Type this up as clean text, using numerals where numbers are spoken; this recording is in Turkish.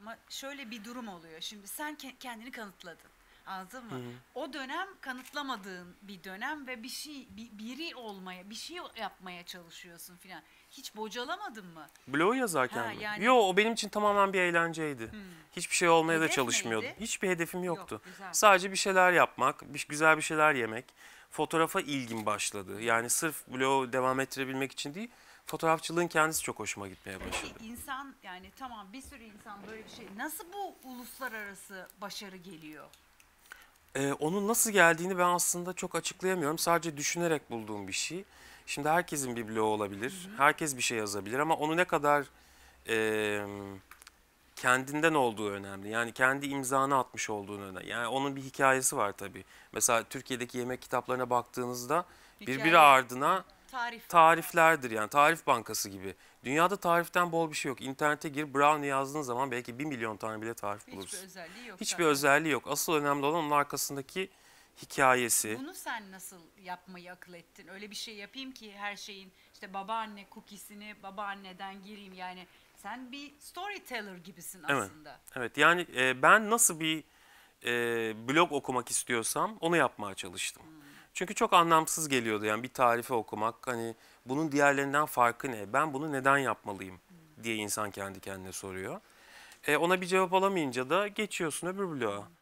Ama şöyle bir durum oluyor. Şimdi sen kendini kanıtladın. Anladın Hı mı? hı. O dönem kanıtlamadığın bir dönem ve biri olmaya, bir şey yapmaya çalışıyorsun filan. Hiç bocalamadın mı? Bloğu yazarken Ha mi? yani Yo, o benim için tamamen bir eğlenceydi. Hiçbir şey olmaya da hedef çalışmıyordum. neydi? Hiçbir hedefim Yok, yoktu. güzel. Sadece bir şeyler yapmak, güzel bir şeyler yemek. Fotoğrafa ilgim başladı. Yani sırf bloğu devam ettirebilmek için değil, fotoğrafçılığın kendisi çok hoşuma gitmeye Peki başladı. insan yani tamam bir sürü insan böyle bir şey. Nasıl bu uluslararası başarı geliyor? Onun nasıl geldiğini ben aslında çok açıklayamıyorum. Sadece düşünerek bulduğum bir şey. Şimdi herkesin bir bloğu olabilir. Herkes bir şey yazabilir ama onu ne kadar e, kendinden olduğu önemli. Yani kendi imzanı atmış olduğunu önemli. Yani onun bir hikayesi var tabii. Mesela Türkiye'deki yemek kitaplarına baktığınızda birbiri Hikaye, ardına tarif. tariflerdir, yani tarif bankası gibi. Dünyada tariften bol bir şey yok. İnternete gir brownie yazdığın zaman belki 1 milyon tane bile tarif Hiçbir bulursun. özelliği yok Hiçbir zaten. özelliği yok. Asıl önemli olan onun arkasındaki hikayesi. Bunu sen nasıl yapmayı akıl ettin? Öyle bir şey yapayım ki her şeyin işte babaanne cookie'sini babaanneden gireyim. Yani sen bir storyteller gibisin Evet. aslında. Evet. Yani ben nasıl bir blog okumak istiyorsam onu yapmaya çalıştım. Çünkü çok anlamsız geliyordu yani bir tarife okumak. Hani bunun diğerlerinden farkı ne? Ben bunu neden yapmalıyım diye insan kendi kendine soruyor. Ona bir cevap alamayınca da geçiyorsun öbür bloğa.